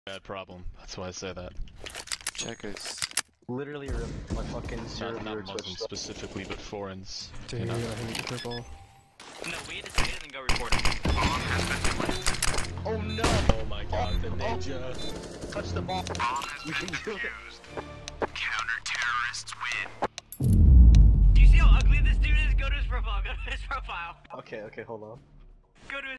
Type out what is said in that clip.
bad problem. That's why I say that. Checkers. Literally my fucking server Not Muslims Twitch specifically, but foreigners. Dude, You know? I hate the purple. No, we need to say it and go report it. Oh no! Oh my god, the ninja. Touch the ball. You can do it. Counter-terrorists win. Do you see how ugly this dude is? Go to his profile. Go to his profile. Okay, hold on. Go to his